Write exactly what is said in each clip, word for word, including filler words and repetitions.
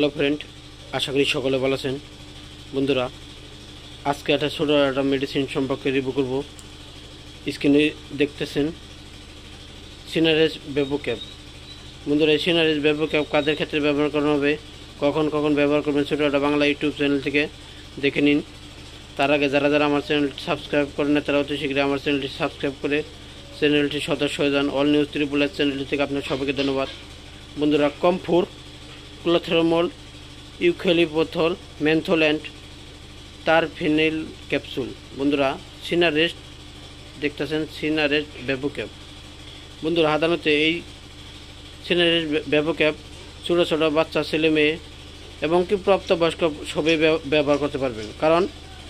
Hello friend, আশা করি সকলে ভালো আছেন। বন্ধুরা, আজকে একটা ছোটো একটা মেডিসিন সম্পর্কে রিভিউ করব। স্ক্রিনে দেখতেছেন সিনারেস্ট ভ্যাপোক্যাপ। বন্ধুরা, এই সিনারেস্ট ভ্যাপোক্যাপ কাদের ক্ষেত্রে ব্যবহার করা হবে, কখন কখন ব্যবহার করবেন, ছোটো একটা বাংলা ইউটিউব চ্যানেল থেকে দেখে নিন। তার আগে যারা যারা আমার চ্যানেলটি সাবস্ক্রাইব করেন না, তারা অতি শীঘ্রই আমার চ্যানেলটি সাবস্ক্রাইব করে চ্যানেলটির সদস্য হয়ে যান। অল নিউজ ত্রিপুল চ্যানেলটি থেকে আপনার সবাইকে ধন্যবাদ। বন্ধুরা, camphor, chlorothymol, eucalyptol, menthol and terpineol capsule. বন্ধুরা, সিনারেস্ট দেখতেছেন সিনারেস্ট ভ্যাপোক্যাপ। বন্ধুরা, সাধারণত এই সিনারেস্ট ভ্যাপোক্যাপ ছোটো ছোটো বাচ্চা, ছেলে মেয়ে এবং কি প্রাপ্তবয়স্ক সবাই ব্যবহার করতে পারবেন। কারণ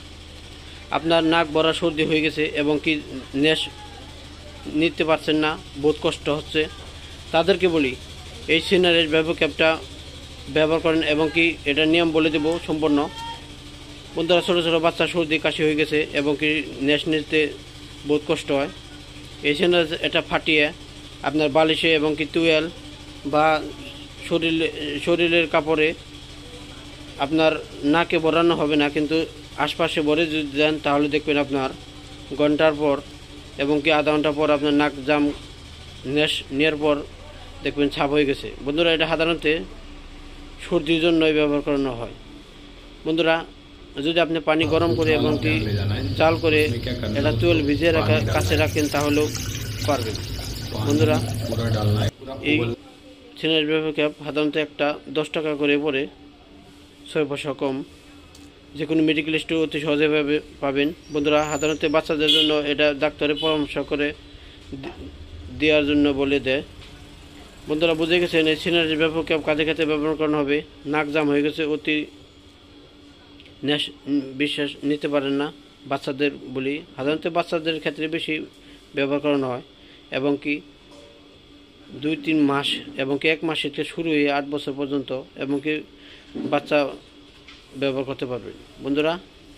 আপনার নাক ভরা সর্দি হয়ে গেছে এবং কি নেশ নিতে পারছেন না, বহুত কষ্ট হচ্ছে, তাদেরকে বলি এই সিনারেস্ট ভ্যাপোক্যাপটা ব্যবহার করেন। এবং কি এটা নিয়ম বলে দেব সম্পূর্ণ। বন্ধুরা, ছোটো ছোটো বাচ্চা সর্দি কাশি হয়ে গেছে এবং কি নেশ নিতে বহুত কষ্ট হয়, এই সিনারেস্ট এটা ফাটিয়ে আপনার বালিশে এবং কি তুয়াল বা শরীরে শরীরের কাপড়ে আপনার নাকে ভরানো হবে না, কিন্তু আশপাশে ভরে যদি দেন তাহলে দেখবেন আপনার ঘন্টার পর এবং কি আধা ঘন্টা পর আপনার নাক জাম নেশ নেওয়ার পর দেখবেন ছাপ হয়ে গেছে। বন্ধুরা, এটা সাধারণত সর্দির জন্যই ব্যবহার করানো হয়। বন্ধুরা, যদি আপনি পানি গরম করে এবং কি চাল করে এটা তুয়াল ভিজিয়ে রাখা কাছে রাখেন তাহলেও পারবেন। বন্ধুরা, এই সিনারেস্ট ভ্যাপোক্যাপ সাধারণত একটা দশ টাকা করে পড়ে, ছয় পয়সা কম, যে কোনো মেডিকেল স্টোরে অতি সহজেভাবে পাবেন। বন্ধুরা, সাধারণত বাচ্চাদের জন্য এটা ডাক্তারের পরামর্শ করে দেওয়ার জন্য বলে দেয়। বন্ধুরা, বুঝে গেছেন এই সিনারেস্ট ভ্যাপোক্যাপ কাজে ক্ষেত্রে ব্যবহার করানো হবে। নাক জাম হয়ে গেছে, অতি নেশ বিশ্বাস নিতে পারেন না, বাচ্চাদের বলি সাধারণত বাচ্চাদের ক্ষেত্রে বেশি ব্যবহার করানো হয় এবং কি দুই তিন মাস এবং কি এক মাস থেকে শুরু হয়ে আট বছর পর্যন্ত এবং কি বাচ্চা ব্যবহার করতে পারবেন। বন্ধুরা,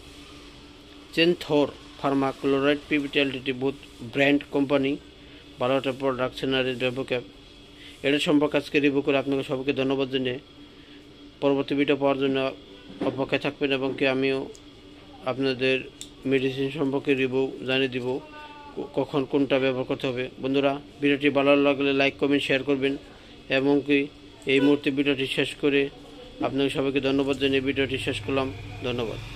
চেনথর ফার্মা ক্লোরাইড পিভিটিএলটি বুথ ব্র্যান্ড কোম্পানি, ভালো একটা প্রোডাক্ট সিনারেস্ট ভ্যাপোক্যাপ। এটার সম্পর্কে আজকে রিভিউ করে আপনাকে সবাইকে ধন্যবাদ জানিয়ে পরবর্তী ভিডিও পাওয়ার জন্য অপেক্ষায় থাকবেন এবং কি আমিও আপনাদের মেডিসিন সম্পর্কে রিভিউ জানিয়ে দিব কখন কোনটা ব্যবহার করতে হবে। বন্ধুরা, ভিডিওটি ভালো লাগলে লাইক কমেন্ট শেয়ার করবেন এবং কি এই মুহূর্তে ভিডিওটি শেষ করে আপনাকে সবাইকে ধন্যবাদ জানিয়ে ভিডিওটি শেষ করলাম। ধন্যবাদ।